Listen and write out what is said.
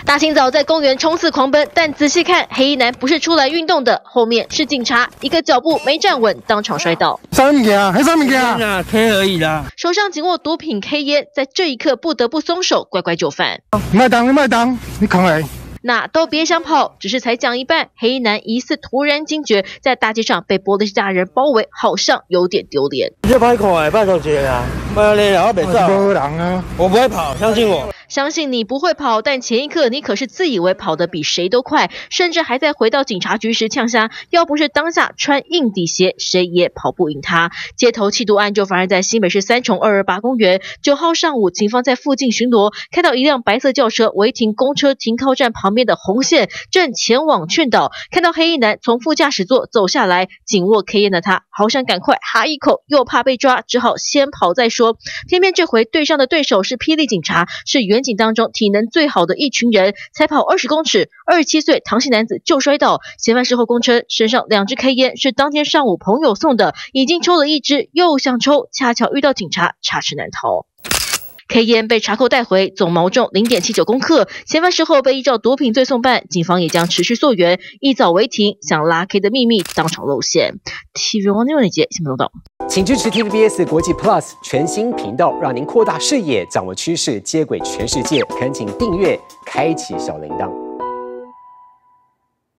大清早在公园冲刺狂奔，但仔细看，黑衣男不是出来运动的，后面是警察，一个脚步没站稳，当场摔倒。 啥物件？还啥物件 ？K 而已啦。 手上紧握毒品 K 烟，在这一刻不得不松手，乖乖就范。 卖当，你扛来。 那都别想跑，只是才讲一半，黑衣男疑似突然惊觉，在大街上被波多西家人包围，好像有点丢脸。 这歹看的，拜托姐啊，不然你我别走。 没人啊， 我不会跑，相信我。 相信你不会跑，但前一刻你可是自以为跑得比谁都快，甚至还在回到警察局时呛下，要不是当下穿硬底鞋，谁也跑不赢他。街头缉毒案就发生在新北市三重228公园。9号上午，警方在附近巡逻，看到一辆白色轿车违停公车停靠站旁边的红线，正前往劝导。看到黑衣男从副驾驶座走下来，紧握 K 烟的他，好想赶快哈一口，又怕被抓，只好先跑再说。偏偏这回对上的对手是霹雳警察，是远警当中体能最好的一群人，才跑20公尺，27岁唐姓男子就摔倒。嫌犯事后供称，身上2支 K 烟是当天上午朋友送的，已经抽了1支，又想抽，恰巧遇到警察，插翅难逃。K 烟被查扣带回，总毛重0.79公克。嫌犯事后被依照毒品罪送办，警方也将持续溯源。一早违停，想拉 K 的秘密当场露馅。TV 王六姐新闻报道。 请支持 TVBS 国际 Plus 全新频道，让您扩大视野，掌握趋势，接轨全世界。恳请订阅，开启小铃铛。